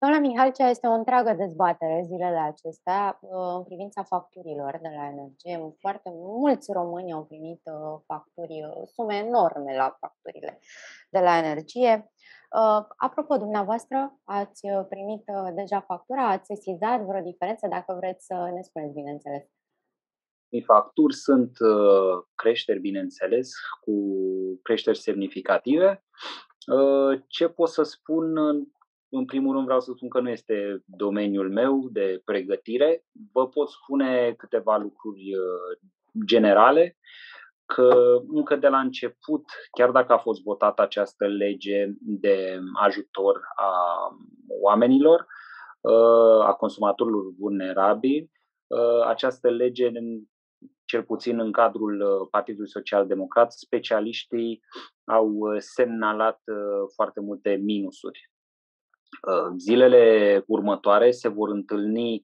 Doamna Mihalcea, este o întreagă dezbatere zilele acestea în privința facturilor de la energie. Foarte mulți români au primit facturi, sume enorme la facturile de la energie. Apropo, dumneavoastră ați primit deja factura? Ați sesizat vreo diferență? Dacă vreți să ne spuneți, bineînțeles. Facturi sunt creșteri, bineînțeles, cu creșteri semnificative. Ce pot să spun? În primul rând vreau să spun că nu este domeniul meu de pregătire. Vă pot spune câteva lucruri generale, că încă de la început, chiar dacă a fost votată această lege de ajutor a oamenilor, a consumatorilor vulnerabili, această lege, cel puțin în cadrul Partidului Social Democrat, specialiștii au semnalat foarte multe minusuri. Zilele următoare se vor întâlni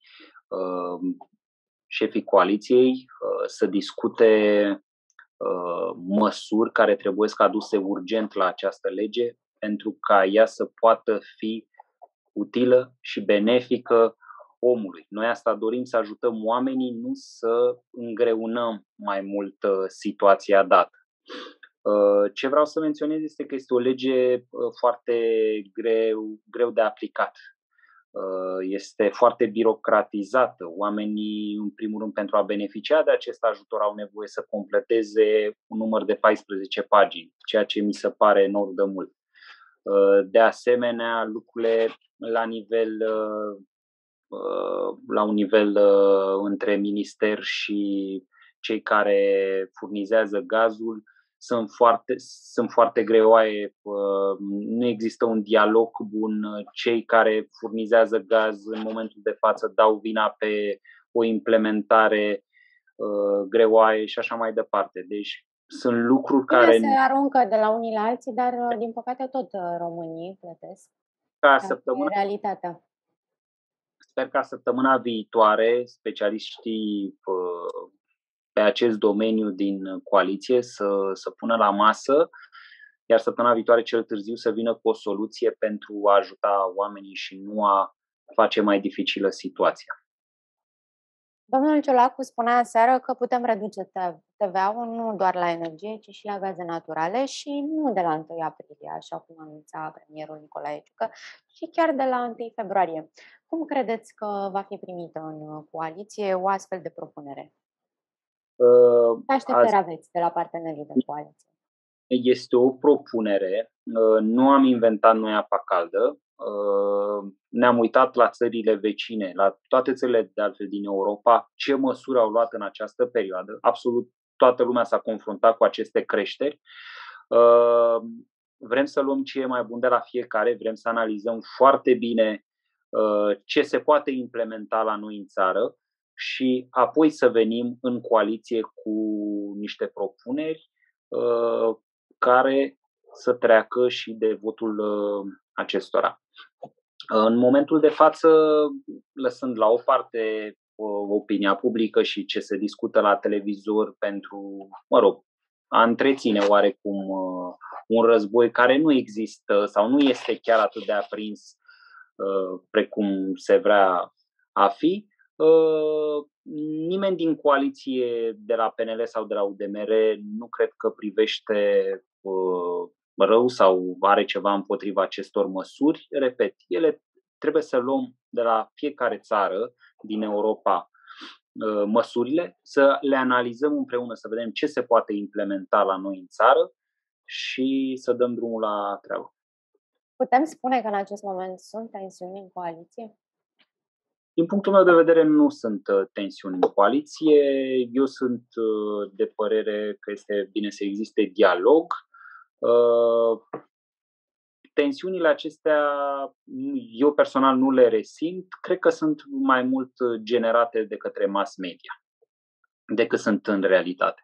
șefii coaliției să discute măsuri care trebuie să aduse urgent la această lege pentru ca ea să poată fi utilă și benefică omului. Noi asta dorim, să ajutăm oamenii, nu să îngreunăm mai mult situația dată. Ce vreau să menționez este că este o lege foarte greu de aplicat. Este foarte birocratizată. Oamenii, în primul rând, pentru a beneficia de acest ajutor, au nevoie să completeze un număr de 14 pagini, ceea ce mi se pare enorm de mult. De asemenea, lucrurile la un nivel între minister și cei care furnizează gazul sunt foarte greoaie. Nu există un dialog bun. Cei care furnizează gaz în momentul de față dau vina pe o implementare greoaie și așa mai departe. Deci sunt lucruri care se aruncă de la unii la alții, dar din păcate tot românii plătesc. Realitatea. Sper ca săptămâna viitoare specialiștii pe acest domeniu din coaliție să pună la masă, iar săptămâna viitoare cel târziu să vină cu o soluție pentru a ajuta oamenii și nu a face mai dificilă situația. Domnul Ciolacu spunea aseară că putem reduce TVA-ul nu doar la energie, ci și la gaze naturale și nu de la 1 aprilie, așa cum anunța premierul Nicolae Ciucă, ci chiar de la 1 februarie. Cum credeți că va fi primită în coaliție o astfel de propunere? Ce așteptări aveți de la partenerii de coaliție? Este o propunere, nu am inventat noi apa caldă, ne-am uitat la țările vecine, la toate țările de altfel din Europa, ce măsuri au luat în această perioadă. Absolut toată lumea s-a confruntat cu aceste creșteri. Vrem să luăm ce e mai bun de la fiecare, vrem să analizăm foarte bine ce se poate implementa la noi în țară și apoi să venim în coaliție cu niște propuneri care să treacă și de votul acestora. În momentul de față, lăsând la o parte opinia publică și ce se discută la televizor pentru, a întreține oarecum un război care nu există sau nu este chiar atât de aprins precum se vrea a fi, nimeni din coaliție de la PNL sau de la UDMR nu cred că privește rău sau are ceva împotriva acestor măsuri. Repet, ele trebuie să luăm de la fiecare țară din Europa măsurile, să le analizăm împreună, să vedem ce se poate implementa la noi în țară și să dăm drumul la treabă. Putem spune că în acest moment sunt tensiuni în coaliție? Din punctul meu de vedere, nu sunt tensiuni în coaliție. Eu sunt de părere că este bine să existe dialog. Tensiunile acestea, eu personal nu le resimt. Cred că sunt mai mult generate de către mass media decât sunt în realitate.